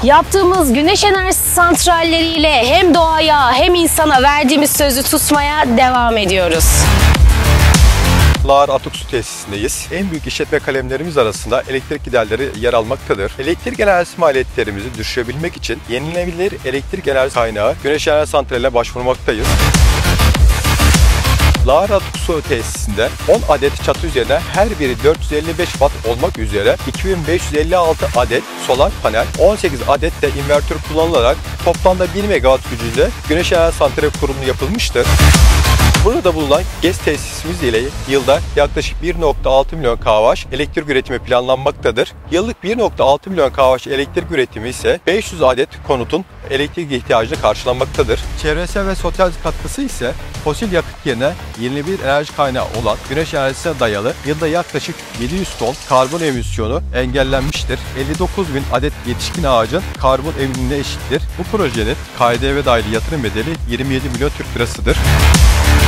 Yaptığımız güneş enerjisi santralleriyle hem doğaya hem insana verdiğimiz sözü tutmaya devam ediyoruz. Lağar Atık Su Tesisi'ndeyiz. En büyük işletme kalemlerimiz arasında elektrik giderleri yer almaktadır. Elektrik enerjisi maliyetlerimizi düşürebilmek için yenilenebilir elektrik enerji kaynağı güneş enerji santraline başvurmaktayız. Lağar Atık Su Tesisi'nde 10 adet çatı üzerine her biri 455 watt olmak üzere 2556 adet solar panel, 18 adet de invertör kullanılarak toplamda 1 megawatt gücünde güneş enerji santrali kurulumu yapılmıştır. Burada bulunan GES tesisimiz ile yılda yaklaşık 1,6 milyon kWh elektrik üretimi planlanmaktadır. Yıllık 1,6 milyon kWh elektrik üretimi ise 500 adet konutun elektrik ihtiyacını karşılamaktadır. Çevresel ve sosyal katkısı ise fosil yakıt yerine yenilenebilir enerji kaynağı olan güneş enerjisine dayalı yılda yaklaşık 700 ton karbon emisyonu engellenmiştir. 59.000 adet yetişkin ağacın karbon emilimine eşittir. Bu projenin KDV dahil yatırım bedeli 27 milyon Türk lirasıdır.